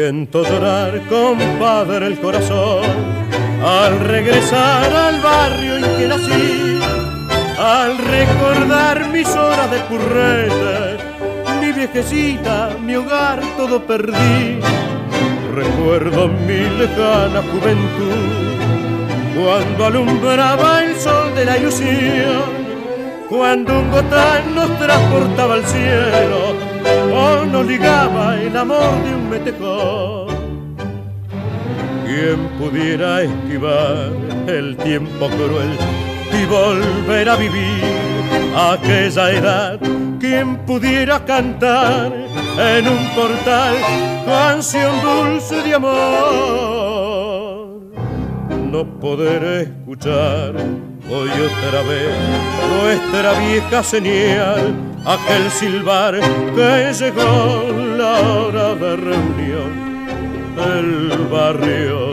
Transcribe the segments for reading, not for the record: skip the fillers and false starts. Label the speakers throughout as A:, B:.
A: Siento llorar, compadre, el corazón al regresar al barrio en que nací, al recordar mis horas de currete, mi viejecita, mi hogar, todo perdí. Recuerdo mi lejana juventud, cuando alumbraba el sol de la ilusión, cuando un gotán nos transportaba al cielo o nos ligaba el amor de un metejón. Quien pudiera esquivar el tiempo cruel y volver a vivir aquella edad, quien pudiera cantar en un portal canción dulce de amor. No poder escuchar hoy otra vez nuestra vieja señal, aquel silbar que llegó la hora de reunión del barrio.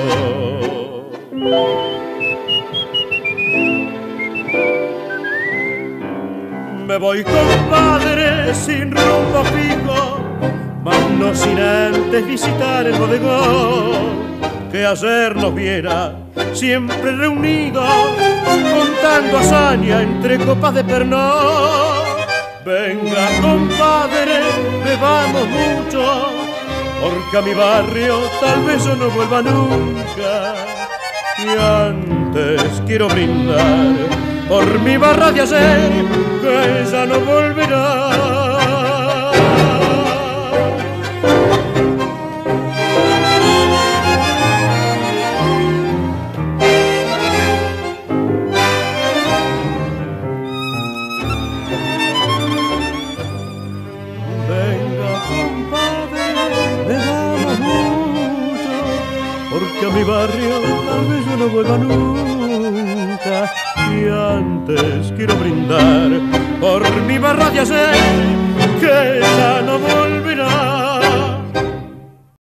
A: Me voy, compadre, sin rumbo fijo, mas no sin antes visitar el bodegón que ayer nos viera siempre reunidos, contando hazaña entre copas de pernod. Venga, compadre, bebamos mucho, porque a mi barrio tal vez yo no vuelva nunca. Y antes quiero brindar por mi barra de ayer, que ya no volverá. Porque a mi barrio tal vez yo no vuelva nunca. Y antes quiero brindar por mi barra de ayer, que ya no volverá.